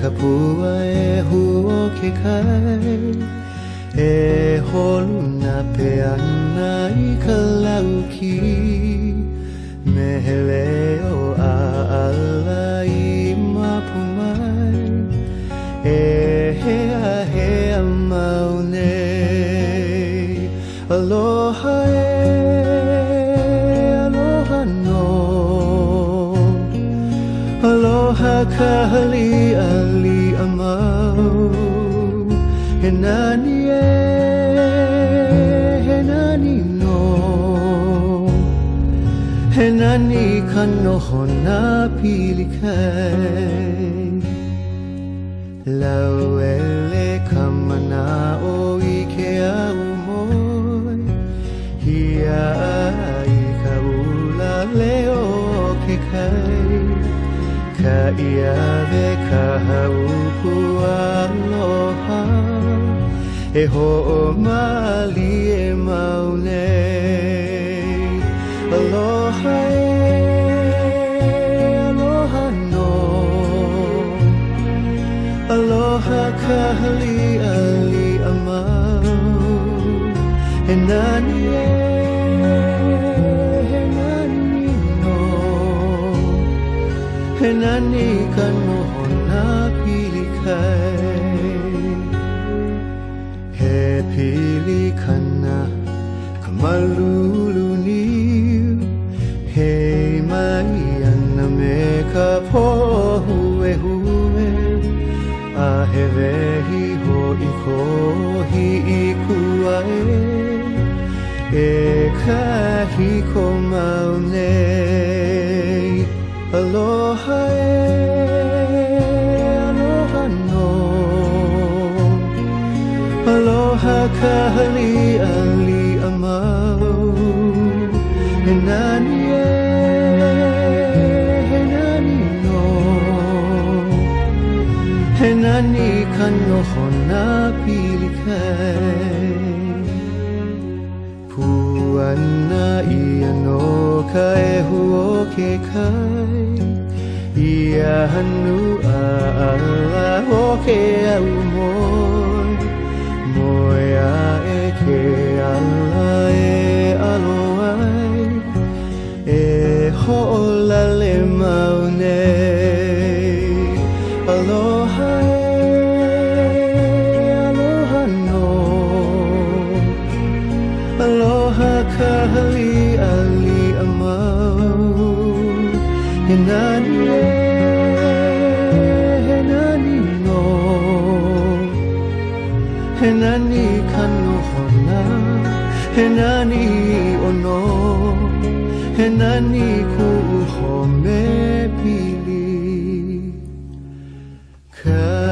kapua e huo ke kai e holu na pe ana I kalauki mehele o ala I mapumai e hea maune aloha aloha no aloha kahali ali amau henani henani no henani kanoho na pilikai lauele kamana o ike au moi hia ai ka ula leo ke kai ka ia ve ka haupu aloha e ho o mali e maune aloha aloha no aloha kahali ali amau henani henani no henani kanoho na pilikai he pilikana kamalulu niu he mai ana me ka pohu e hue a he vehi ho I kohi I kuae e kahi ko maune aloha aloha no aloha kahali ali amau henani henani no henani kanoho na pilikai puana ia no ka e huo ke kai ia hanu a ala ho ke au moi moi a e ke ala e aloai e ho'ola le maune aloha aloha no aloha kahali ali amau henani henani no henani kanoho na henani ono henani ku'uho me pili